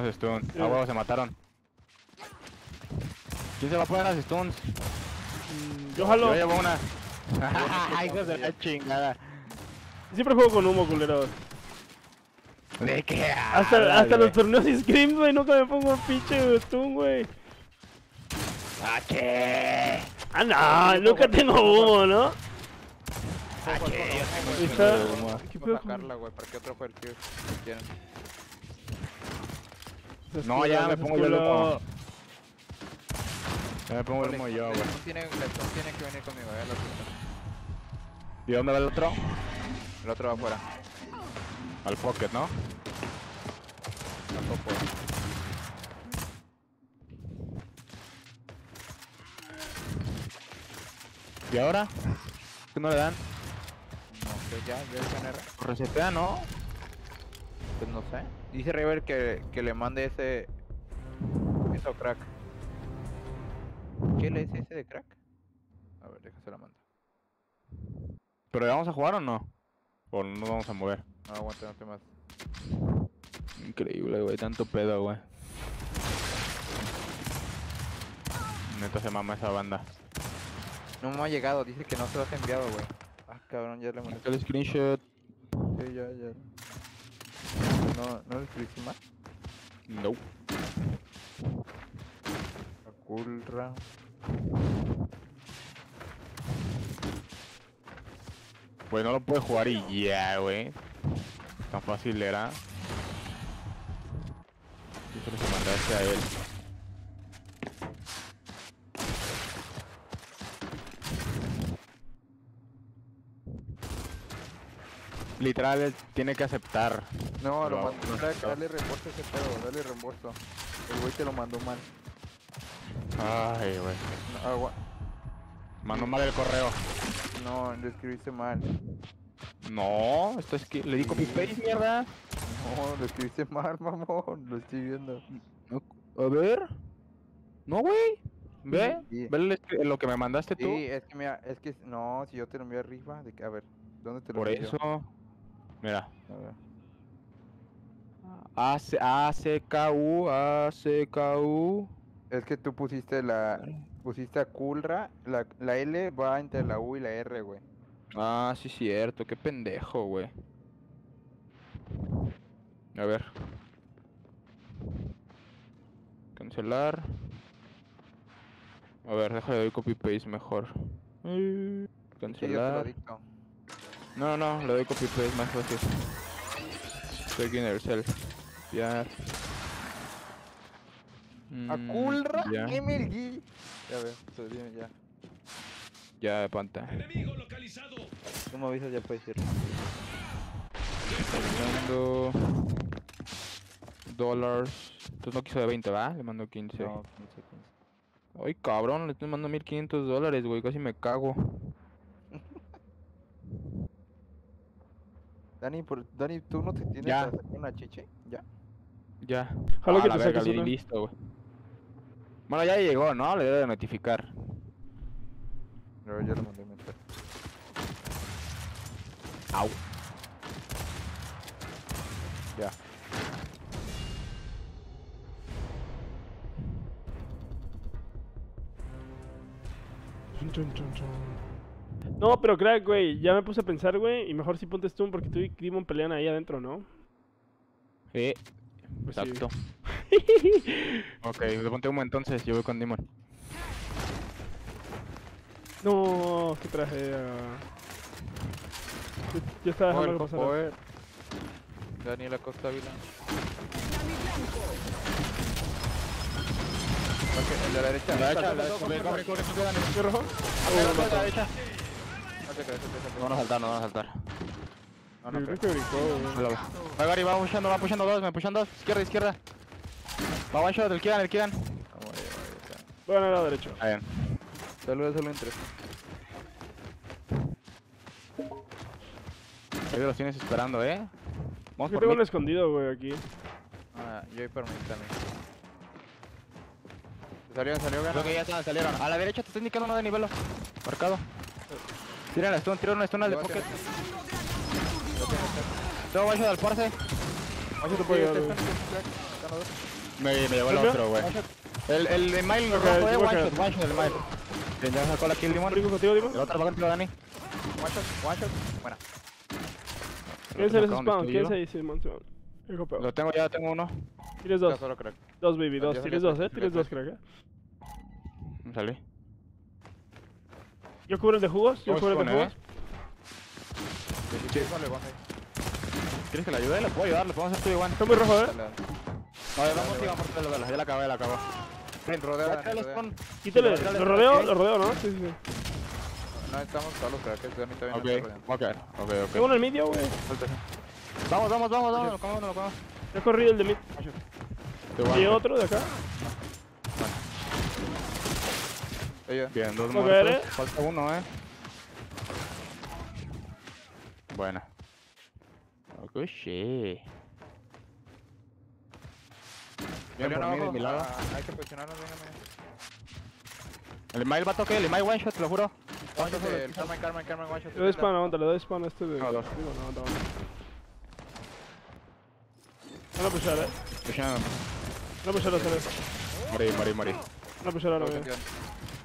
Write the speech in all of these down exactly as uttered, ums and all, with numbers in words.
tenemos stun. Ah, huevo, se mataron. ¿Quién se va a poner las stuns? Mm, yo jalo. Yo llevo una. Hijos de la chingada. Siempre juego con humo, culeros. ¿De qué? Hasta, hablas, hasta güey? los torneos y screams, güey. Nunca me pongo pinche stun, güey. ¿A qué? Ah, no, nunca tengo humo, ¿no? ¿A qué? Está... ¿Qué Vamos pedo a con- sacarla, güey, para que otro juegue el kill si quieren. No, ya me pongo yo el humo. Ya me pongo el humo yo, La güey. Stone tiene, la Stone tiene que venir conmigo, ya lo siento. ¿Y dónde va el otro? El otro va afuera. Al pocket, ¿no? Tampoco. ¿Y ahora? ¿Qué no le dan? No sé, ya, ya es N R. Resetea, ¿no? Pues no sé. Dice River que, que le mande ese... Eso crack. ¿Qué le dice ese de crack? A ver, déjase la mando. ¿Pero ya vamos a jugar o no? ¿O no nos vamos a mover? No, aguanta, no te más. Increíble, güey, tanto pedo, güey. Neta se mama esa banda. No me ha llegado, dice que no se lo has enviado, güey. Ah, cabrón, ya le mandé. El screenshot. Sí, ya, ya. No, no le escribiste más. No. Aculra. Pues no lo puede jugar y ya, güey. Tan fácil era. Yo se los mandaste a él. Literal, él tiene que aceptar. No, lo Lo- mandó. lo Dale, aceptó. dale reembolso a ese pedo, dale reembolso. El güey te lo mandó mal. Ay, güey. No, agua. Mandó mal el correo. No, lo escribiste mal. No, esto es que le di copy paste, mierda. No, lo escribiste mal, mamón. Lo estoy viendo. A ver. No, güey. Ve, Sí. ve el- lo que me mandaste tú. Sí, es que mira, es que no, si yo te lo envío arriba, de que, a ver, ¿dónde te lo Por envío? eso. Mira. A ver. A C A C K U, A C K U. Es que tú pusiste la, pusiste a Kulra, la, la L va entre la U y la R, güey. Ah, sí, cierto. Qué pendejo, güey. A ver. Cancelar. A ver, déjale doy copy paste mejor. Eh, Sí, yo te lo Cancelar. dicto. No, no, le doy copy paste más fácil. Estoy aquí en el cel. Ya. A Mm, Kulra, ya. M L G. Ya veo, se viene ya. Ya de panta. Enemigo localizado. Tú me avisas, ya puedes ir. Le mando dólares. Entonces no quiso de veinte, ¿va? Le mando quince. No, quince, quince. Ay, cabrón, le estoy mandando mil quinientos dólares, güey. Casi me cago. Dani, por, Dani, ¿tú no te tienes Ya. para sacar una chiche? Ya. Ya. Jalo Ah, que la te verga, saques bien una. listo, güey. Bueno, ya llegó, ¿no? Le debe de notificar. A ver, ya le mandé un mensaje. Au. Ya. Chun, chun, chun, chun. No, pero crack, güey, ya me puse a pensar, güey, y mejor si ponte stun porque tú y Demon pelean ahí adentro, ¿no? Eh, Pues sí. exacto. Ok, le ponte humo entonces, yo voy con Demon. No, qué tragedia. Yo, yo estaba dejando que Power, pasara. power. Daniela Costa Vila. Ok, el de la derecha. A la derecha, Salta, a la salta, derecha, salta, corre, corre, salta. corre, corre, corre, ¿Qué rojo? corre, corre, a la derecha. No te creas, no te creas. No van a saltar, no van a saltar. No, no Yo creo creas. que brincó, güey. Ahí va, Gary, va pushando, va pushando dos, me pushan dos. Izquierda, izquierda. Va one shot, el Kiran, el Kiran. Vamos, ahí, ahí, ahí. Voy a ganar a la derecha. Ahí bien. Saludos, solo en tres. Ahí los tienes esperando, eh. Vamos Yo por tengo mí. un escondido, güey, aquí. Ah, yo voy por mí también. Salió, salió, gana. Creo que ya están, salieron. A la derecha te estoy indicando uno de nivelo. Marcado. Tira la stun, tira una stun al de Llévate. pocket. Tengo one shot al parse. Yo te puedo ayudar, güey. están los dos. Me, me llevó el ¿Cambio? otro, güey. El, el de Mile Ok, rojo, eh, ok. one shot, one shot el Mile. Bien, ya sacó la kill, Dimon. Rico contigo, Dimon. El otro va contigo, Dani. One shot, one shot. Buena. ¿Quién es el Acá donde spawn? estoy ¿Quién yo. es ahí, Simón? Simón. Hijo peor. Lo tengo ya, tengo uno. Tienes Ya dos. solo crack. Dos, baby, dos. Ya Tienes saqué dos, eh. tres, Tienes saqué dos, crack, eh. Me salí. Yo cubro el de jugos. Yo Vamos cubro el con, de eh. jugos. Sí, ponle, ponle. ¿Quieres que le ayude? Le puedo ayudar, le podemos hacer tú igual. Está muy rojo, eh. Dale, dale. No, ya vamos y vamos por el velo. Ya la acabé, ya la acabó. Ven, rodea, Ya Dani, tira los rodea. con. Quítale. Tírale, Lo tírale, rodeo, ok. lo rodeo, ¿no? Sí, sí, sí. No estamos todos los cracks, Dani también Ok, está rodeando. ok, ok, Tengo ok. uno en el medio, güey. Suéltese. Vamos, vamos, vamos, vamos. Lo comemos, lo comemos. Ya corrí el de mid. Te Y otro de acá. Ella. Bien, dos Ok, muertos. ¿eh? Falta uno, eh. Buena. Oh, shit. Bien, Pelean por mí, de abajo. mi lado. Ah, hay que posicionarnos, venga, venga. El Mile va a toque, el Mile one shot, te lo juro. One shot, el Carmen, Carmen, Carmen, one shot. Le doy spawn, aguanta, le doy spawn a este de. No, dos. Digo, no, aguanta, aguanta. Van a pushar, eh. Pushando. Van a pushar otra vez. Morí, morí, morí. Van a pushar ahora, Todo güey. sentido.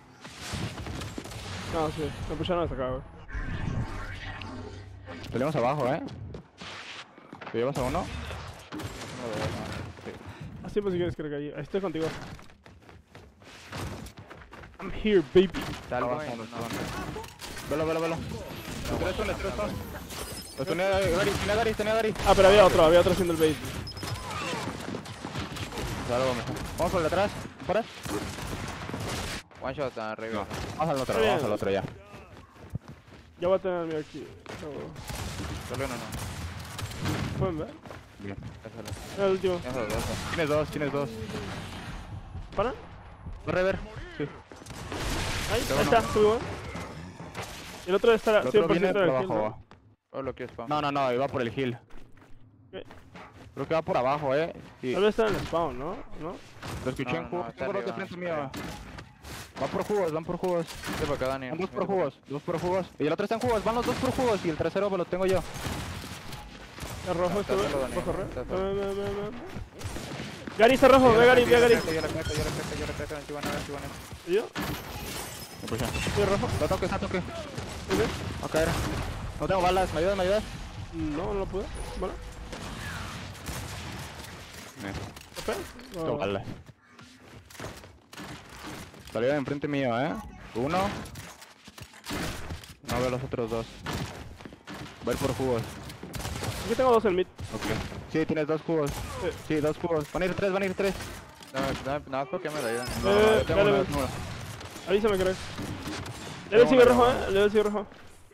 No, sí. Van a pushar hasta acá, güey. Peleamos abajo, eh. ¿Te llevas a uno? Uno de dos, no. Sí. Así pues si quieres, creo que ahí. Ahí estoy contigo. I'm here, baby. Salgo Abajo, en- no, no. Velo, velo, velo. Los tres son, los tres son. Los tenía Gary, tenía Gary, tenía Gary. Ah, pero había otro, había otro haciendo el bait. Algo mejor. Vamos por detrás, ¿fuera? One shot arriba. No. Vamos al otro, Está bien. vamos al otro ya. Ya voy a tener el mío aquí. No, Solo uno, no. ¿pueden ver? Bien. Ya solo. Era el último. Ya solo dos. Tienes dos, tienes dos. ¿Para? ¿Va a rever? Sí. Ahí, Está ahí bueno. está, muy bueno. Y el otro estará El cien otro por viene ciento por del kill, abajo. ¿no? Oh, lo quiero spawn. No, no, no, iba por el hill. Ok. Creo que va por abajo, eh. Sí. Tal vez está en el spawn, ¿no? ¿No? Lo escuché No, en no, jugos. está Tengo dos de arriba, frente está mío. Van por jugos, van por jugos. Vete por acá, Dani. Van dos por Vete jugos, dos por jugos. Y el otro está en jugos, van los dos por jugos. Y el tercero me lo tengo yo. El rojo Está este, solo, güey. Dani, Va a correr. está Ve, solo. ve, ve, ve. Gary está rojo, ve Gary, ve Gary. Yo le creo, yo le creo, yo le creo, si van a ver, si van a ver. ¿Y yo? Me pushan. ¿Estoy rojo? Lo toque, está toque. ¿Sí, sí? Va a caer. No tengo balas, ¿me ayudas, me ayudas? No, no lo pude. Bueno, Eh, ¿ok? tengo No. balas. Salió de enfrente mío, eh. Uno. No veo los otros dos. Voy a ir por jugos. Aquí tengo dos en mid. Ok. Sí, tienes dos jugos. Sí. Sí, dos jugos. Van a ir tres, van a ir tres. No, no, nada más porque me lo ayudan. No, no, Eh, yo tengo dale, uno, ves. tengo uno. Avísame, crack. Level sigue uno, rojo, tengo eh. Level sigue rojo.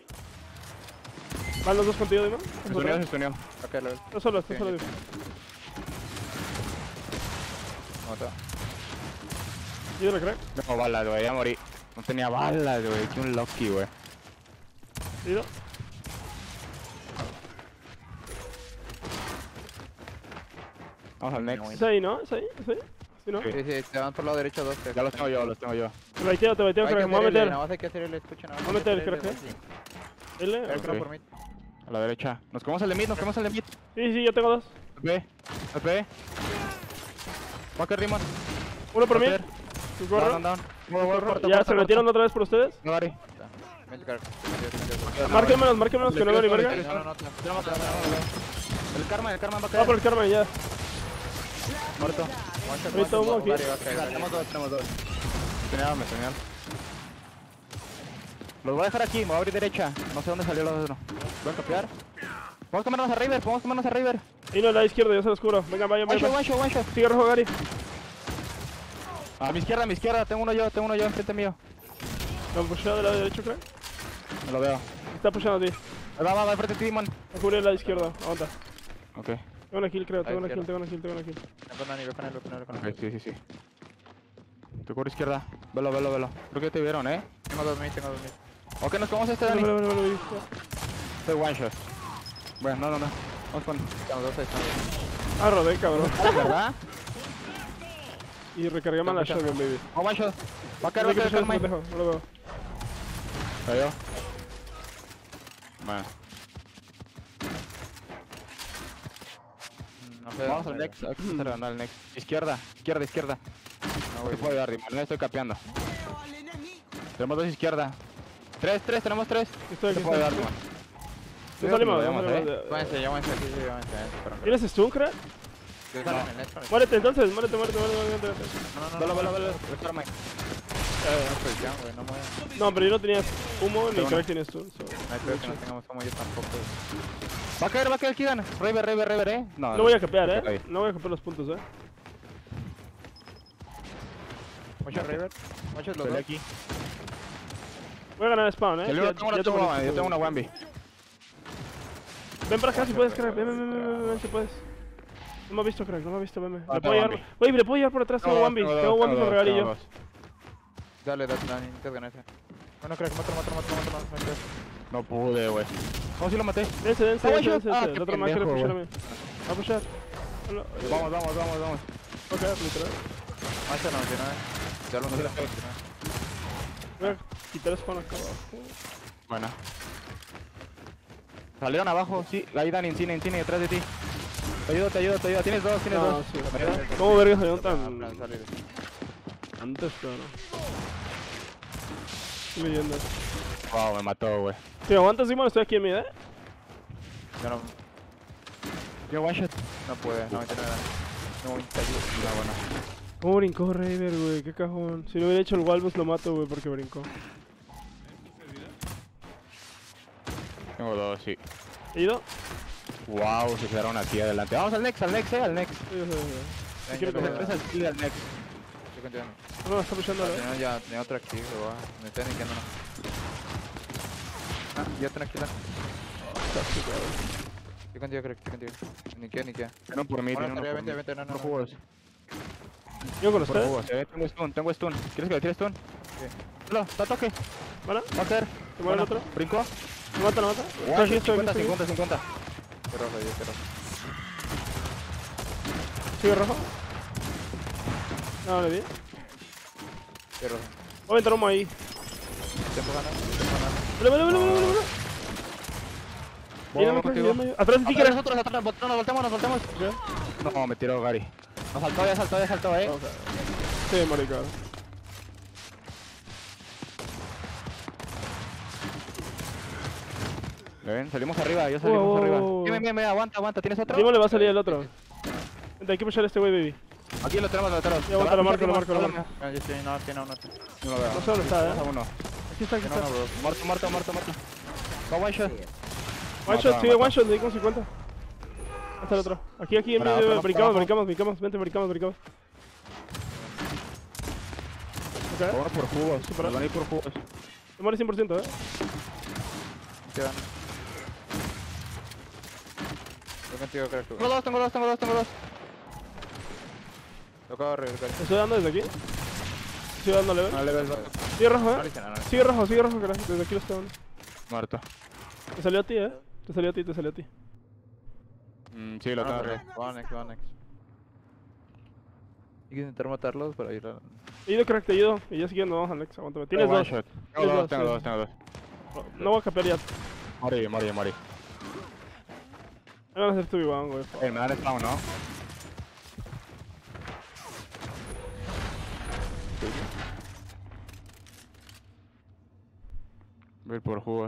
¿Van los dos contigo, Dima? Se unió, se unió. Ok, lo ves. No solo, está Sí, solo. sí. Dima. Mata. Ayúdame, crack. No tengo balas, güey, ya morí. No tenía balas, güey. Qué un lucky, güey. Ido. Vamos al next. ¿Es ahí, no? ¿Es ahí? ¿Es ahí? ¿Sí, no? Sí. Sí, sí, te van por el lado derecho dos. Ya los tengo yo, los tengo yo. Te baiteo, te baiteo, Hay que crack. Me voy a hacer el- meter. Nada más hay que hacer el escucha, nada más. Voy a hay que meter, hacer el- creo sí. L. El ok. creo por mí. A la derecha. Nos comemos el de mid, nos comemos el de mid. Sí, sí, yo tengo dos. Ve, ve. Walker Rimon. Uno por mí. Walker. Un Down, corro. down, down. Corto, corto, corto, ¿Ya corto, se metieron otra vez por ustedes? No, Gary. Vente, Carl. Vente, vente, vente. Márquenmelos, márquenmelos, que no veo ni verga. No, no, no, te- Tenemos, tenemos, tenemos. El karma, el karma va a Va caer. por el Carmen ya. Muerto. One shot, Ahorita one shot, uno aquí. Dani, va a caer, Dani. Tenemos dos, tenemos dos. Señal, me señal. Los voy a dejar aquí, me voy a abrir derecha. No sé dónde salió el otro. ¿Voy a copiar? Vamos a comernos a River, vamos a comernos a River. Y no, a la izquierda, yo se los cubro. Venga, vayan, One shot, vayan. one shot, one shot. Sigue rojo, Gary. A mi izquierda, a mi izquierda. Tengo uno yo, tengo uno yo enfrente mío. ¿Me han pushado del lado derecho, crack? Me lo veo. Está pushando a ti. Va, va, va, enfrente de ti, man. Me cubre el lado izquierdo. Aguanta. Ok, Tengo una kill, creo. Tengo una kill, izquierda. tengo una kill, tengo una kill. Ven con Dani, ve con él, ve con él, ve con ok, él. sí, sí, sí. Tu cubro izquierda. Velo, velo, velo. Creo que te vieron, eh. Tengo dos mil, tengo dos mil. Ok, nos comemos este, Vale, Dani. vale, vale, vale. Soy one shot. Bueno, no, no, no. Vamos con. Estamos dos, ahí estamos. Ah, rodé, cabrón. ¿Verdad? Y recargué mal la shotgun, baby. Oh, one shot. Va a caer, No va a sé qué caer, pushar calma. ese pendejo, no lo veo. Cayó. Bueno. No sé. Vamos al dónde next, hay que empezar a ganar el next. Izquierda, izquierda, izquierda. No, No güey. te puedo ayudar, Dimon, no estoy capeando. Tenemos dos izquierda. Tres, tres, tenemos tres. Estoy No aquí, te puedo estoy ayudar, aquí. Dimon. No salimos, no Vayamos, salimos. eh. Llámense, llámense aquí, sí, llámense. pero- ¿Tienes stun, crack? Sí, salen en el next, salen. Muérete entonces, muérete, muérete, muérete, muérete, muérete. No, no, no. Vela, no, vela, no, vela. no, Recarma. no, pues ya, güey, no muevan. No, pero yo no tenía humo ni Pero crack tiene stun. so- No hay peor que no tengamos como yo tampoco. Va a caer, va a caer Kigan. River, River, River, eh. No, No voy a capear, Ok. eh. No voy a capear los puntos, eh. Mucho River, muchos los Pelea dos. aquí. Voy a ganar spawn, eh. Yo Ya- tengo ya una, te tengo pones- una, yo tengo una Wambi. Ven para acá si puedes, crack. Ven, ven, ven, ven, ven, ven, si puedes. No me ha visto, crack, no me ha visto, ven. Ah, Le puedo tengo llevar. Wambi. Güey, le puedo llevar por atrás, tengo Wambi. dos, Tengo Wambi dos, con regalillo. tengo dos. Dale, dale, dale, intenta ganar ese. Bueno, creo que mátalo, mátalo, mátalo, mátalo, mátalo. No pude, güey. ¿Cómo si lo maté? Dense, dense, Ah, dense, yo- dense. ah, dense. qué El otro man quiere pendejo, pushar a güey. mí. Va a pushar. Hola, eh, Vamos, vamos, vamos, vamos. Ok, literal. Macho noventa y nueve. Ya lo No se la noventa y pega. nueve. Voy a quitar el spawn acá abajo. Bueno. Salieron abajo, sí. Ahí Dan, en cine, en cine, detrás de ti. Te ayudo, te ayudo, te ayudo. Tienes dos, tienes No, dos. sí. ¿Me ayudas? ¿Cómo verga salieron Ah, tan plan, salir. antes, pero no? Estoy leyendo. Wow, me mató, güey. Si aguantas, Simón, estoy aquí en mi edad. Yo no, Yo one shot. no puede, noventa y nueve. noventa y uno. No, bueno. ¿Cómo brincó Raver, güey? Qué cajón. Si no hubiera hecho el Walbus lo mato, güey, porque brincó. Tengo dos, sí. ¿He ido? Wow, se quedaron aquí adelante. Vamos al next, al next, eh, al next. Sí, yo sé, yo sé. Ven, quiero yo que lo se veo. Empieza el kill al next. Estoy contigo. No, está pushando, Ah, ¿eh? tenía ya, tenía otro activo, va. Me estoy aniquilando, no. Ah, ya tranquila. Estoy contigo, creo que estoy contigo. Ni qué, ni qué. Uno por mí, Bueno, tiene uno estaría, por vente, mí. vente, no, no, Por no. jugos. ¿Yo con Por usted? jugos, eh. Tengo stun, tengo stun. ¿Quieres que le tire stun? Sí. No, da toque. ¿Vale? Va a caer. ¿Te muere el otro? ¿Brincó? ¿Me mata, lo mata? Estoy One aquí, shot, estoy aquí, cincuenta, estoy aquí. cincuenta, cincuenta. Qué rojo, yo, qué rojo. ¿Sigue rojo? No, le di. Qué rojo. Voy a aventar humo ahí. Estoy empujando, estoy empujando. ¡Vale, vale, vale, vale, vale! Voy, Mírame, voy crack, contigo. mírame. Atrás de ti, Atrás crack. nosotros, atrás, bot- nos volteamos, nos volteamos. No, me tiró Gary. Nos saltó, ya saltó, ya saltó, eh. Sí, marica. ¿Le ven? Salimos arriba, ya salimos Wow, arriba. wow, wow. Bien, bien, bien, aguanta, aguanta. ¿Tienes otro? Dimo le va a salir el otro. Vente, hay que pushar a este güey, baby. Aquí lo tenemos, lo tenemos. Ya, aguanta, lo marco, lo marco, lo marco. Ah, yo estoy, no, tiene uno. No lo veo. No sé dónde está, Vamos a eh. uno. Aquí está, aquí Tiene está. uno, bro. Muerto, muerto, muerto, muerto. Va one shot. One shot, Mata, sigue mata. one shot, le di con cincuenta. Ahí está el otro. Aquí, aquí, en Para, medio, otro, brincamos, abajo. brincamos, brincamos. Vente, brincamos, brincamos. Ok, Vamos por jugos. Super. Nos van a ir por jugos. te muere cien por ciento, eh. Quedan. Estoy contigo, creo que. Tengo dos, tengo dos, tengo dos, tengo dos. Tocaba regresar. Estoy dando desde aquí. Estoy dando level. No le ves. Sigue rojo, No eh. le hice nada. Sigue rojo, sigue rojo, crack. Desde aquí lo estoy dando. Muerto. Te salió a ti, eh. Te salió a ti, te salió a ti. Mm, sí, lo No, tengo no, arriba. pero- One next, one next. Hay que intentar matarlos para ir a... He ido, crack, te he ido. Y ya siguiendo, vamos al next. Aguántame. Tienes One dos. shot. Tienes Tengo dos, dos, tengo sí. dos, tengo dos. No voy a capear ya. Morí, morí, morí. Me van a hacer tu Iván, güey. Eh, me dan spawn, ¿no? Voy a ir por jugos.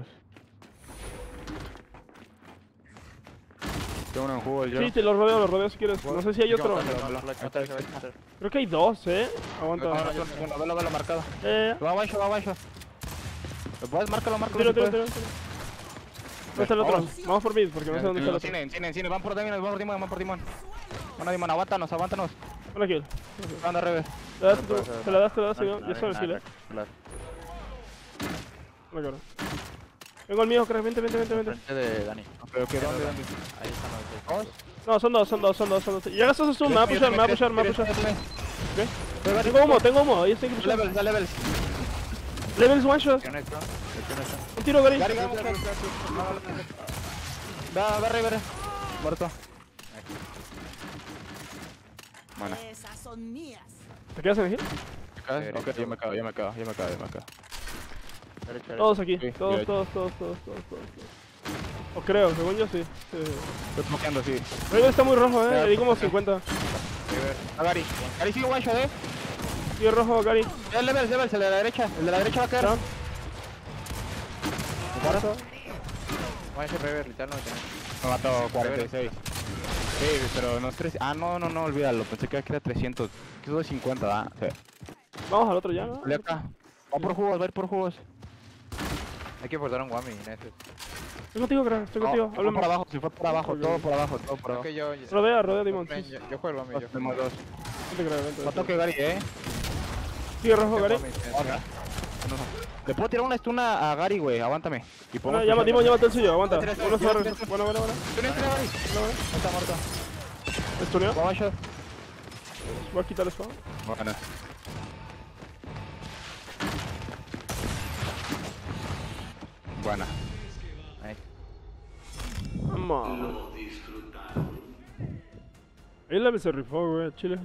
Tengo uno en jugos yo. Sí, te lo rodeo, lo rodeo si quieres. No sé si hay otro. Matar, Creo que hay dos, eh. Aguanta. Ah, no, no, no, velo, velo marcado. Eh, Va abajo, va abajo. ¿Lo puedes? Márcalo, márcalo. tiro, si tiro, puedes. tiro, tiro. ¿Dónde está el otro? Vamos. Vamos por mid, porque no sé dónde está el En otro. cine, en cine, en cine. Van por Dimon, van por Dimon, van por Dimon. Bueno, Dimon, aguántanos, aguántanos. Una kill. Anda, revés. ¿Le das tú? ¿Te la das? ¿Te la das? Yo soy el kill, eh. Una cabrón. Vengo el mío, crack. Vente, vente, vente, vente. Frente de Dani. Pero que dónde, dónde. Ahí están los dos. No, son dos, son dos, son dos, son dos. Ya gastas eso, me va a pushar, me va a pushar, me va a pushar. pushar. Tengo humo, tengo humo. Ahí estoy que pushar. Levels, da levels. Levels one shot. ¿Quién está? ¿Quién está? Un tiro, Gary. Gary, vamos, Gary. Va, va, River. Muerto. Bueno. Esas son mías. ¿Te quedas en el hill? Ok, yo me cago, yo me cago, yo me cago, yo me cago. Derecha, derecha. Todos aquí. Sí, Todos, derecha. todos, todos, todos, todos, todos. O creo, según yo sí. sí. Estoy bloqueando, sí. River está muy rojo, eh. Le di como cincuenta. River. A Gary. Gary sigue one shot, eh. Sigue rojo, Gary. El level, level, el de la derecha. El de la derecha va a caer. Down. ¿Cuánto? One shot River, literal no me tiene. Me mató cuarenta y seis. Sí, pero no es tres. Ah, no, no, no, olvídalo. Pensé que era trescientos. Que eso es cincuenta, ¿verdad? Sí. Vamos al otro ya, ¿no? Vale acá. Va por jugos, va a ir por jugos. Hay que forzar un Wami, Neces. Estoy contigo, crack. Estoy contigo. No, fue Háblame. por abajo, si fue por abajo, Ok. todo por abajo, todo por Creo abajo. que yo... Rodea, rodea, Demon. Ven, Sí. yo, yo juego el Wami, yo juego. Tenemos dos. Vente, crack, vente, Va a vente. toque Gary, eh. Sigue rojo, Gary. Ahora. Le puedo tirar una stun a a Gary, güey, aguántame. Y pongo Bueno, llama, Demon, llámate el suyo. Aguanta. Tira, tira, Uno tira, se tira. Bueno, bueno, bueno. ¿Tienes que Gary? Bueno, bueno. Está muerto. ¿Estuneó? One shot. Voy a quitar el spawn. Bueno. Buena. Ahí. Vamos. Ahí la se rifó, güey. Chile.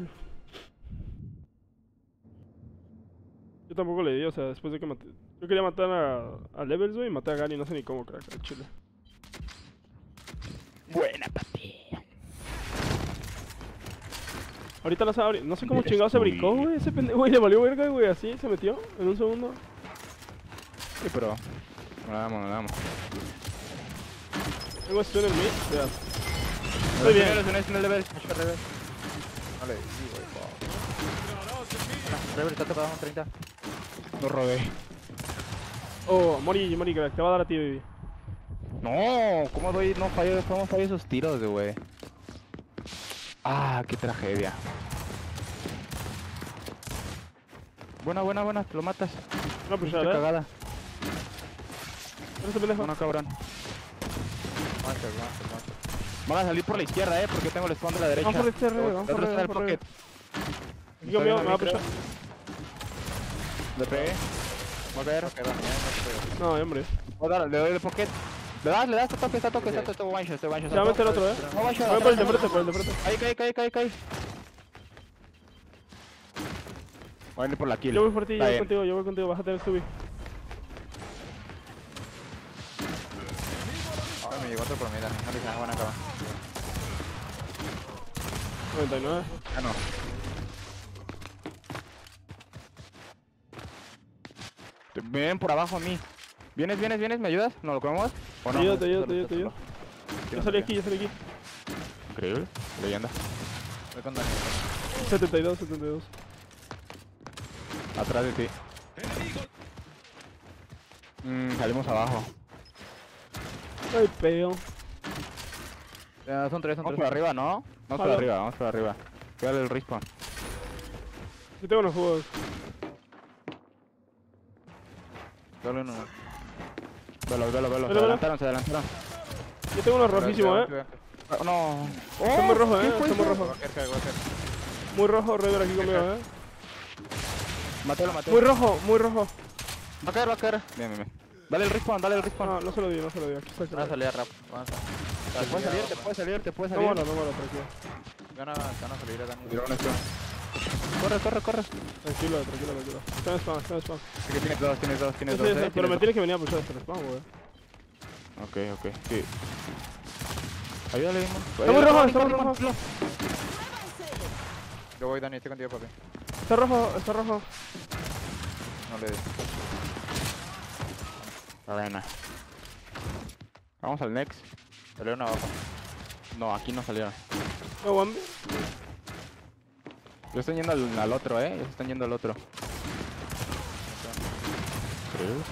Yo tampoco le di, o sea, después de que maté. Yo quería matar a, a Levels, güey, y maté a Gary, no sé ni cómo, crack, al chile. Buena, papi. Ahorita no sabe, no sé cómo Eres chingado se tú, brincó, güey. güey, ese pendejo, güey, le valió verga, güey, así se metió en un segundo. Sí, pero... No la damos, no la damos. Tengo stun en mí, ya. Estoy bien. Es un es un level. One shot River. No le di, güey. Wow. River está tocado en treinta. Lo robé. Oh, Mori, Mori, crack, te va a dar a ti, baby. No, ¿cómo doy? No fallo, ¿cómo fallo esos tiros, güey? Ah, qué tragedia. Buena, buena, buena, te lo matas. No, pues Qué ya, ¿eh? cagada. Ese pendejo. Bueno, cabrón. One shot, one shot, one shot. Van a salir por la izquierda, eh, porque tengo el spawn de la derecha. Vamos por este R, vamos El por otro R, está en el vamos por R. pocket. Aquí conmigo, me va a Está bien, pushar. Le pegué. Voy a caer. Ok, va, ya no sé. No, ya hombre. Voy a dar- le doy el pocket. Le das, le das, está toque, está toque, está toque, está one shot, está one shot. Se va a meter otro, eh. No, one shot. Voy por el de frente, por el de frente. Caí, caí, caí, caí, caí. Voy a ir por la kill. Yo voy por ti, yo Está voy bien. contigo, yo voy contigo, vas a tener subir. Ay, me llegó otro por mí, Dani. No le hice nada, buena cama. noventa y nueve. Ah, no. Te- Vienen por abajo a mí. ¿Vienes, vienes, vienes? ¿Me ayudas? ¿No lo comemos? ¿O Te no? ayudo, te ayudo, te ayudo, te ayudo. Yo salí aquí, yo salí aquí. Increíble. Leyenda. Voy con Dani. setenta y dos, setenta y dos. Atrás de ti. Mm, salimos abajo. Ay, peo. Ya, son tres, son Vamos tres. por arriba, ¿no? Vamos por Jalo. arriba, vamos por arriba. Cuídale el respawn. Yo tengo unos jugos. Dale uno. Velo, velo, velo. Se Velo, velo. adelantaron, se adelantaron. Yo tengo unos rojísimos, eh. Ah, no. Está muy rojo, eh. ¿quién fue Está muy ese? rojo. Voy a caer, voy a caer. Muy rojo, River aquí conmigo, eh. Matelo, matelo. Muy rojo, muy rojo. Va a caer, va a caer. Bien, bien, bien. Dale el respawn, dale el respawn. No, no se lo di, no se lo di. Aquí está, Van a crack. salir a rap. Van a Te puede salir, te puede salir, te puede No salir. muero, no muero, tranquilo. Van a, van a salir a Dani. Tira un stun. Corre, corre, corre. Tranquilo, tranquilo, tranquilo. Está en spawn, está en spawn. Sí que tienes dos, tienes dos, Sí, tienes sí, dos. sí, eh, pero me tienes tienes que venir a pushar hasta el spawn, güey. dos. Ok, ok, sí. Ayúdale, Dimon. Está muy rojo, está muy rojo. Yo voy, Dani, estoy contigo, papi. Está rojo, está rojo. No le des. Arena. Vamos al next. Salió uno abajo. No, aquí no salieron. No, Wambi. Yo estoy yendo al, al otro, eh. Ellos están yendo al otro. Increíble.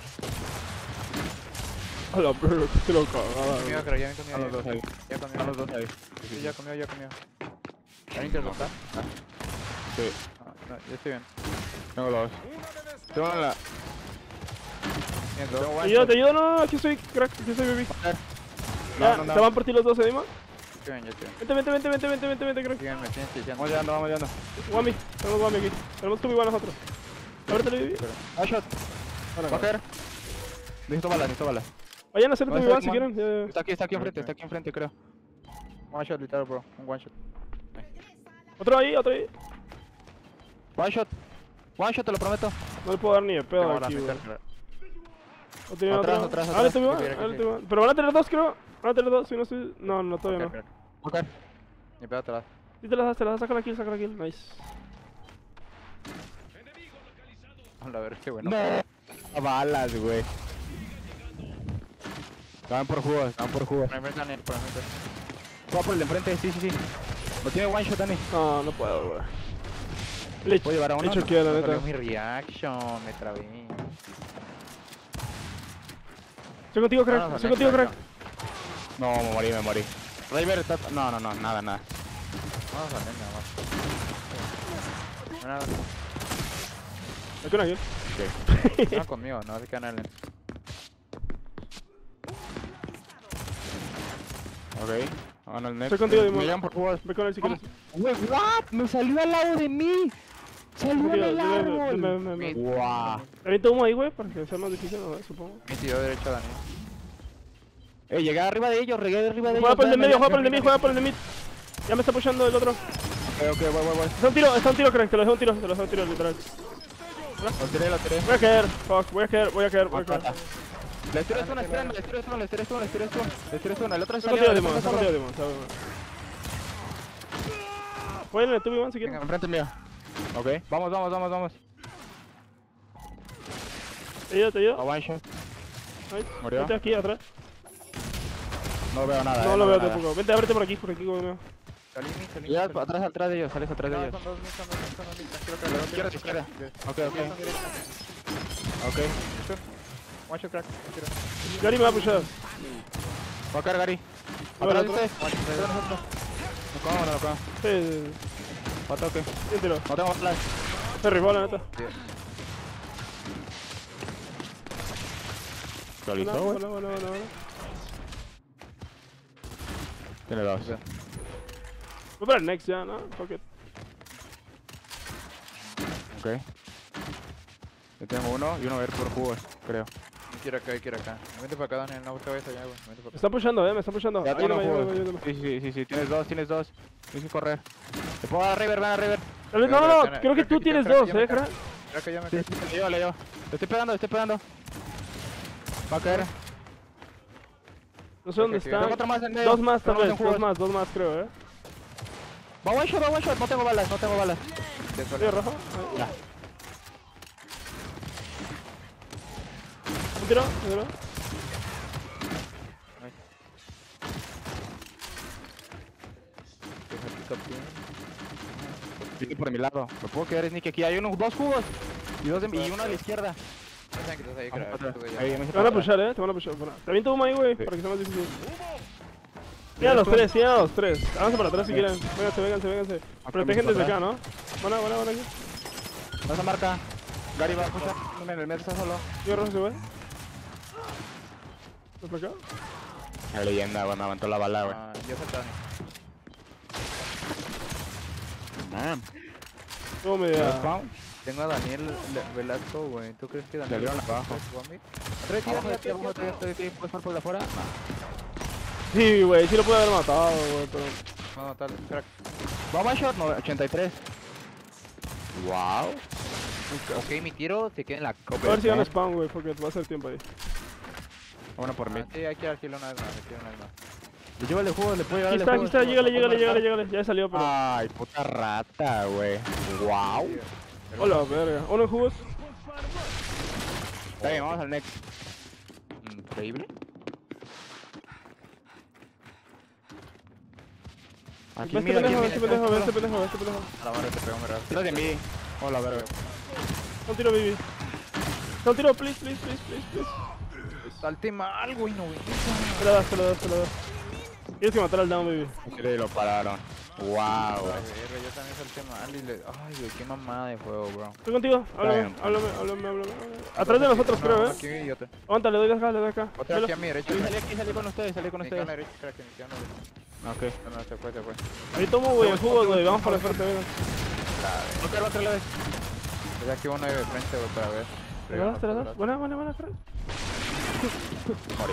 A la verga, que lo cagada. Conmigo, creo, ya ven conmigo. Están los ya. dos ahí. Ya Están conmigo. los dos ahí. Sí, ya conmigo, ya conmigo. ¿Van a interruptar? Sí, No, no, yo estoy bien. tengo dos. Tengo la... Bien, Tengo dos. one Te ayudo, shot. te ayudo, no, no, aquí estoy, crack, aquí estoy, baby. No, Ya, no, no. ¿te van por ti los dos, Edima? Estoy bien, yo estoy bien. Vente, vente, vente, vente, vente, vente, vente, crack. Síganme, siguen chillando. Vamos llegando, vamos llegando. Wambi, tenemos Wambi aquí. Tenemos tú igual nosotros. Ábrete, baby. Ah, shot. Va a caer. Necesito balas, necesito balas. Vayan a hacer tu ¿Dónde igual está si el quieren. Ya, ya. Está aquí, está aquí enfrente, está aquí enfrente, creo. One shot, literal, bro. Un one shot. Otro ahí, otro ahí. One shot. One shot, te lo prometo. No le puedo dar ni de pedo Tengo aquí, la güey. mitad, ¿O tiene Atrás, otro? atrás, Ah, atrás. le tuve, Sí, mira, ah, le aquí tuve. Pero van a tener dos, creo. Van a tener dos, si no estoy... No, no, todavía no. Mira, Ok. Ni pedo atrás. Sí te las das, te las das, saca la kill, saca la kill, nice. A la ver, qué bueno. No. Balas, güey. Van por jugos, van por jugos. Por el frente, Daniel, por el frente. Va por el de enfrente, sí, sí, sí. Lo tiene one shot, Dani. No, no puedo, güey. Le ¿Puedo llevar a uno? le choqueé, la No neta. salió mi reaction, me trabé. Estoy contigo, crack, Vamos a estoy next, contigo, crack. No, me morí, me morí. River está... No, no, no, nada, nada. Vamos a ver nada más. Nada, Me quedo aquí. Ok. no conmigo, no se quedan en el. Ok. Van al next. Estoy contigo, Me Dimon. llevan por jugos. Ve con él si quieres. Güey, what? Me salió al lado de mí. Salió en Contigo, el dime, dime, árbol. dime, dime. Guau. Avienta humo ahí, güey, para que sea más difícil, ¿no? Supongo. Mi tío derecho, Daniel. Eh, llegué arriba de ellos, regué arriba de ellos. Juega por el de dame, medio, dame, juega por el de dame. mid, juega por el de mid. Ya me está pushando el otro. Ok, ok, voy, voy, voy. Está un tiro, está un tiro, crack, te lo dejo un tiro, te lo dejo un tiro, literal. Lo tiré, lo tiré. Voy a caer, fuck, voy a caer, voy a caer, voy a caer. Les tiro esto, les tiro esto, les tiro esto, les tiro esto, les tiro esto. Les tiro esto, el otro Está salió. contigo, el Dimon, otro está solo. contigo, Dimon, sabes. Pueden en el tubo, Iván, si quieren. Enfrente mío. Ok, vamos, vamos, vamos, vamos. Te ayudo, te A ayudo. one shot. Nice. Murió. Vente aquí atrás. No veo nada. No eh, lo veo nada. tampoco. Vente, ábrete por aquí, por aquí, güey. Salí, mi, salí. Ya salí. atrás, atrás de ellos, sales atrás de No, ellos. son dos, mi, son dos, mi, son dos, mi. Tranquilo, que luego Izquierda, tiro, izquierda. crack. Ok, Son ok. derecha. Ok. One shot, crack. Tranquilo. Gary me va a pushar. Voy a caer, Gary. Ahora Atrás de otro. ustedes. Atrás de nosotros. No como, no lo como. Sí, sí, sí. Va toque. Sí, tiro. No tengo flash. Se rifó, la neta. Sí. Solito, Bueno, güey. bueno, bueno, bueno, bueno. Tiene dos. Voy para el next ya, ¿no? Fuck it. Ok. Yo tengo uno y uno va a ir por jugos, creo. Quiero acá, quiero acá. Vente para acá, Daniel. No te vayas allá, güey. Vente Me para acá. están pushando, eh, me están pushando. Ya tengo Ayúdame, ayúdame, jugos. ayúdame. Sí, sí, sí, sí. Tienes dos, tienes dos. Tienes que correr. Te puedo dar a River, ven a River. Dale, No, no, no, creo que tú tienes dos, eh, crack. Creo que ya me Sí, sí, le llevo, le llevo. Le estoy pegando, le estoy pegando. Va a caer. No sé dónde Ok, ok. Tengo están. otro más en medio. Dos más, tal Tengo vez, en jugos. dos más, dos más, creo, eh. Va one shot, va one shot. No tengo balas, no tengo balas. Te ¿Sí, suelo. rojo? Ahí. Ya. ¿Un tiro? ¿Un tiro? Viene por mi lado. Me puedo quedar sneak aquí. Hay unos dos jugos. Y, dos de, y uno a la izquierda. Piensan que estás ahí, Vamos crack. para Tú atrás. de allá. Ahí, me hice Te van a para atrás. pushar, eh, te van a pushar. Bueno, te aviento humo ahí, güey, Sí. para que sea más difícil. Tienen los tres, tienen los tres. Háganse para atrás si Sí. quieren. Vénganse, vénganse, vénganse. Acá Protegen mismo desde atrás. acá, ¿no? Van a, van a, van aquí. No se marca. Gary va a pushar. En el medio está solo. Yo rojo se güey. ¿Ven para acá? La leyenda, güey. Me aventó la bala, güey. Ah, yo salté, Dani. Man. Tuvo media. Spawn. Tengo a Daniel Le- Velasco, güey. ¿Tú crees que Le Daniel dieron abajo. Andrés, Abajo tira, de tira, ti, tira, abajo de ti, tira. abajo de ti. ¿Puedes jugar por de afuera? Sí, güey, sí lo puede haber matado, güey, pero. No, no, tal, crack. Va one shot, no, ochenta y tres. Wow. Ok, mi tiro se queda en la A copa. ver si gana spawn, güey, porque va a ser tiempo ahí. Bueno por mí. Ah, sí, hay que darle una vez más, hay que darle una vez más. Le llevo el juego, le puedo llevar Aquí el está, juego. aquí está, llégale, llégale, llégale, llégale. Ya salió, pero. Ay, puta rata, güey. Wow. Hola, verga. Uno en jugos. Está bien, vamos al next. Increíble. Aquí Ve este mira, aquí pendejo, ve mira, este pendejo, ve este pendejo, ve este pendejo. A la madre te pegó muy rápido. Detrás de mí. Hola, verga. Un tiro, baby. Un tiro, please, please, please, please, please. Salte mal, güey, no, güey. Te la das, te la das, te la das. Tienes que matar al down, baby. Y lo pararon. Wow. Ay, verga, yo también salté mal y le... Ay, güey, qué mamada de juego, bro. Estoy contigo. Háblame, bien. háblame, háblame, háblame. Atrás de nosotros, No, creo, eh. Aquí, idiota. Aguanta, le doy acá, le doy acá. Otra Velo. aquí a mi derecha. Salí aquí, salí con ustedes, salí con Me quedo a la ustedes. derecha, crack, me quedo a la derecha. Ok. No, no, se fue, se fue. Ahí tomo, güey, el jugo, güey. Vamos por la frente, venga. Otra, otra vez. Pues aquí uno de frente, güey, para ver. ¿Te la das, te la das? Buena, buena, buena, crack. Morí.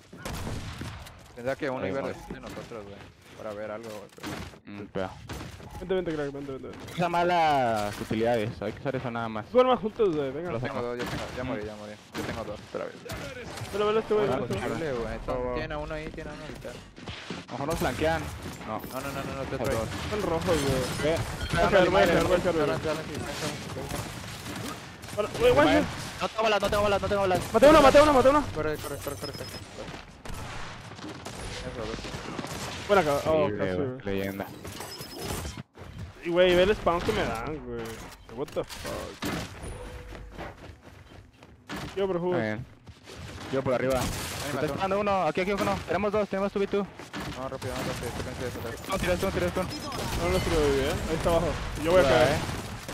Pensaba que uno Ahí iba a voy. recibir de nosotros, güey. Para ver algo, güey. pero- Mm, espera. Vente, vente, crack, vente, vente. vente. Usa malas utilidades, hay que usar eso nada más. Jugar más juntos, güey, venga. Los Yo tengo dos, yo tengo, ya morí, ya morí. Yo tengo dos, otra vez. Velo, velo este güey, No velo es este güey. posible, güey. Son- Va, va. Tiene a uno ahí, tiene a uno ahorita. A lo mejor nos flanquean. No. No, no, no, no, no, te Hay traigo. dos. Están rojos, güey. Ve. Voy a caer, voy a caer, voy a caer, güey. Dale, dale, sí, Vale, güey, one shot. No tengo balas, no tengo balas, no tengo balas. Maté uno, maté uno, maté uno. corre, corre, corre, corre, corre. Eso, güey. Buena cara. Sí, Oh, güey, casi, güey, güey. leyenda. Y güey, ve el spawn que me dan, güey. What the fuck. Yo, bro, jugo. Está bien. Yo por arriba. Ahí Está mató. esperando uno, aquí, aquí uno. Tenemos dos, tenemos tú y tú. No, rápido, no, rápido, estoy cansado de soltar. No, tiras tú, tiras tú. No lo quiero vivir, eh. Ahí está abajo. Yo voy a Cuidado, caer. eh.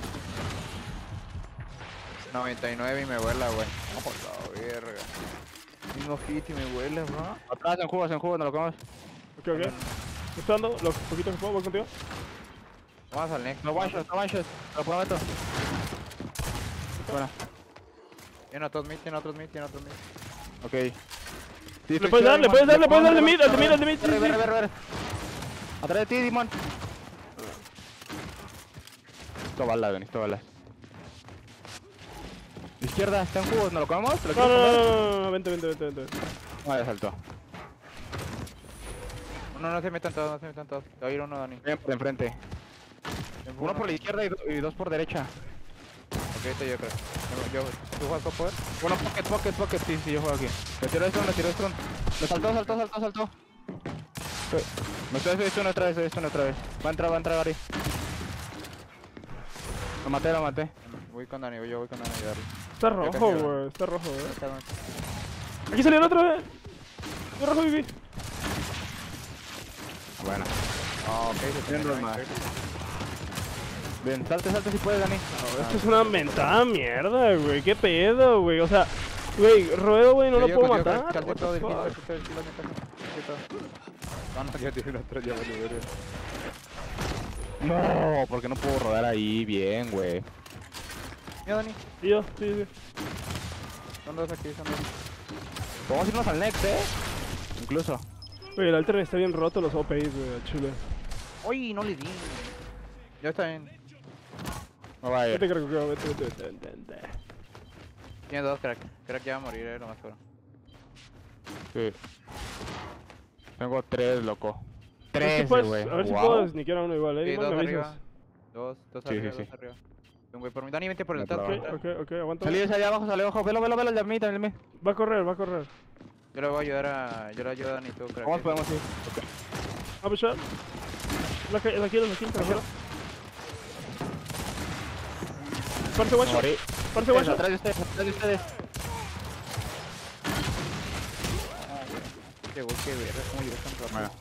noventa y nueve y me vuela, güey. Oh, la verga. Mismo hit y me vuela, bro. Atrás, en jugos, en jugos, nos lo comemos. Ok, ok. Me estoy dando lo poquito que puedo, voy contigo. Vamos al next. No one shot, no one shot. Te lo prometo. Bueno, Tiene otros mid, tiene otros mid, tiene otros mid. ok. Sí, Le puedes dar, le puedes dar, le puedes dar de mid, al de mid, al de mid. Sí, Verre, verre, sí. verre, verre. Atrás de ti, Dimon. Necesito balas, necesito balas. Izquierda, está en jugos, ¿nos lo comemos? ¿Te lo No, quieres no, comer? no, no, no, vente, vente, vente, vente. Ah, ya saltó. No, no se metan todos, no se metan todos. Te va a ir uno, Dani. Bien por enfrente. Uno por la izquierda y, do- y dos por derecha. Ok, este yo creo. Yo, yo- ¿Tú juegas con poder? Uno pocket, pocket, pocket. Sí, sí, yo juego aquí. Le tiró esto, le tiró esto. Le saltó, saltó, saltó, saltó. Sí. Me estoy haciendo esto otra vez, esto otra vez. Va a entrar, va a entrar, Gary. Lo maté, lo maté. Voy con Dani, yo voy con Dani a ayudarle. Está casi rojo, era. güey, está rojo, eh. Está bien. Aquí salió el otro, eh. Yo rojo viví. Bueno. Ah, ok, se Bien, tiene Rosma. Bien, salte, salte si puedes, Dani. Esto es una mentada mierda, güey. ¿Qué pedo, güey? O sea, güey, Ruedo, güey, no lo puedo matar. Salte What todo the del kill, fuck? salte todo del kill, salte todo. No, no, ya tiene otro, ya vale, verga. No, porque no puedo rodar ahí bien, güey. Mira, Dani. Y yo, sí, sí. Son dos aquí, son dos. Podemos irnos al next, eh. Incluso. Güey, el alter está bien roto los O P Is, güey, al chile. Uy, no le di. Ya está bien. No va a Vete, ir. creo que vete, vete, vete, vete, vete. Tiene dos, crack. Crack ya va a morir, eh, lo más seguro. Sí. Tengo tres, loco. A ver si Tres, puedes- güey. A ver si Wow. puedo sniquear a uno igual, eh. Sí, Dimon, dos me arriba. avisas. Dos, dos Sí, arriba, sí, dos sí. arriba. Un güey por mí. Dani, vente por Me el tato. trabajo. Ok, ok, ok, aguanta. Salí de allá abajo, sale abajo. Velo, velo, velo, el de mí, también el de mí. Va a correr, va a correr. Yo le voy a ayudar a... Yo le ayudo a Dani, tú, crack. ¿Cómo podemos ir? Ah, pues ya. La que, la quiero, la quiero, tranquilo. Parce one shot, Morí. parce one shot. Atrás de ustedes, atrás de ustedes. Llegó, qué verga, cómo llegó tan rápido. Bueno.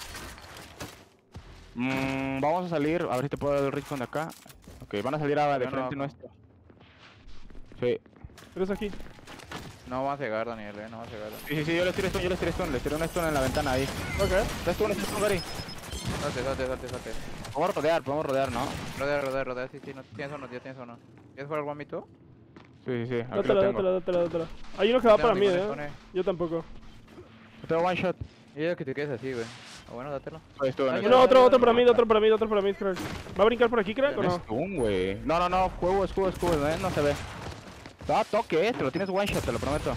Mm, vamos a salir, a ver si te puedo dar el respawn de acá. Ok, van a salir ahora de Yo no, frente no. nuestro. Sí. Eres aquí. No va a cegar, Daniel, eh, no va a cegar. Daniel. Sí, sí, sí, yo les tiro stun, yo les tiro stun, les tiro un stun en la ventana ahí. Ok. ¿Estás stun, estás stun, Gary? Salte, salte, salte, salte. Podemos rodear, podemos rodear, ¿no? Rodea, rodea, rodea, sí, sí, no, tienes uno, ya tienes uno. ¿Quieres jugar al one tú? Sí, sí, sí, aquí lo Dátela, tengo. dátela, dátela, dátela. Hay uno que va Tengo para mí, ningún eh. stone, eh. Yo tampoco. Yo tengo one shot. Y yo que te quedes así, güey. Ah, bueno, dátelo. Soy stun, Ay, es yo No, no, otro, yo otro no. para mí, otro para mí, otro para mí, crack. ¿Va a brincar por aquí, crack, o un no? stun, güey. No, no, no, juego, escudo, escudo, eh, no se ve. Ah, toque, eh, te lo tienes one shot, te lo prometo.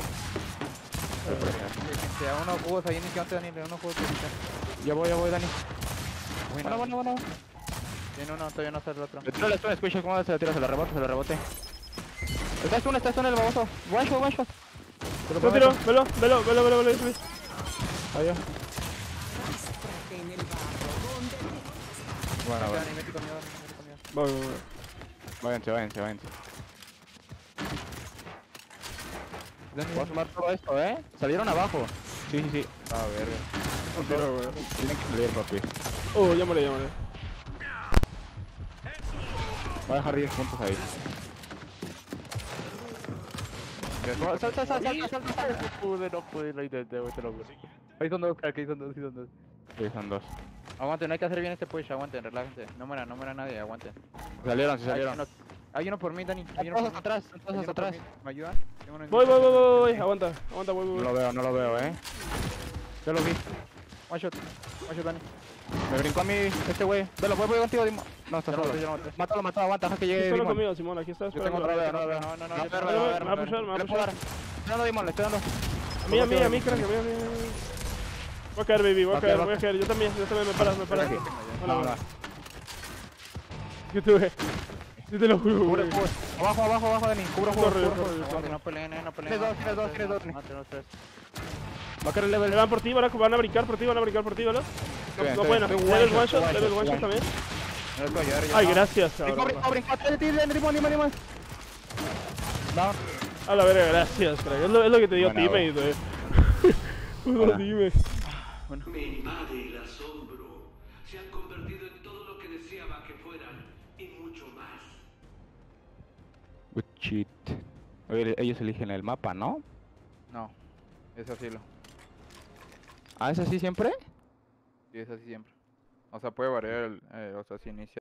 Si a uno jugos ahí iniciante, Daniel, a uno jugos Ya voy, ya voy, Dani. Bueno, Bueno, bueno, bueno. Tiene uno, todavía no está el otro. Le tiro el stun, escucha cómo se lo tira, se lo rebote, se lo rebote. Está stun, está stun el baboso. One shot, one shot. Te lo Lo tiro, prometo. velo, velo, velo, velo, velo, velo. Adiós. Bueno, bueno. Dani, vete conmigo, Dani, vete conmigo. Va, va, va. Váyanse, váyanse, váyanse. Dani, Voy a sumar todo esto, ¿eh? Salieron abajo. Sí, sí, sí. Ah, verga. Tiro, güey. Tienen que salir, papi. Oh, llámale, llámale. Voy a dejar diez puntos ahí. No, salta, salta, salta, salta, salta. No pude, no pude, lo intenté, güey, te lo juro. Ahí son dos, crack, ahí son dos, ahí son dos. Sí, son dos. Aguanten, hay que hacer bien este push, aguanten, relájense. No muera, no muera nadie, aguanten. Salieron, sí Hay salieron. uno, hay uno por mí, Dani. Hay uno Todos por mí. atrás, Hay todos uno por atrás. mí. ¿Me ayudan? Tengo uno en Voy, mi- voy, voy, voy, voy. Aguanta, aguanta, voy, voy, No voy. lo veo, no lo veo, ¿eh? Ya lo vi. One shot, one shot, Dani. Me brincó a mí este güey. Velo, voy, voy contigo, Dimon. No, está Ya lo solo. maté, ya lo maté. Mátalo, mátalo, aguanta, deja que llegue Aquí solo Dimon. conmigo, Simón, aquí estás Yo tengo esperando. otra vez, no la veo. No, no, no, No, yo pero, tengo- a ver, me va a pushar, me va a le puedo pushar. dar. Le estoy dando, Dimon, le estoy dando. A mí, a mí, a mí, crack, a mí, a mí. Voy a caer, baby, voy a Va, caer, va. voy a caer. Yo también, yo también, me paras, me paras. Aquí. Hola, No, hola. no. Yo te voy. Yo te lo juro, Cubre, güey. cubre. Abajo, abajo, abajo, Dani. Cubro, cubro, Corre, cubro, corre, cubro. No, que no peleen, eh, no peleen. Tienes dos, no, tienes no, dos, no, tienes dos, no, Dani. no, no, tres. Va a caer el Me level. van por ti, van a, van a brincar por ti, van a brincar por ti, ¿verdad? No, Bien, no estoy- pueden. estoy Level one one shot, shot, level one one shot, shot también. No les puedo ayudar, ya. Ay, no. gracias, Brinco, cabrón. brinco, brinco. Tírate, tírate, Dimon, Dimon, Dimon. Down. A la verga, gracias, crack. Es lo, es lo que te digo, Buena, teammate, güey. Puto Hola. dime. Me invade el asombro. Se han convertido en todo lo que deseaba que fueran y mucho más. Good shit. Oye, ellos eligen el mapa, ¿no? No, es así lo. ¿Ah, es así siempre? Sí, es así siempre. O sea, puede variar el, eh, o sea, si inicia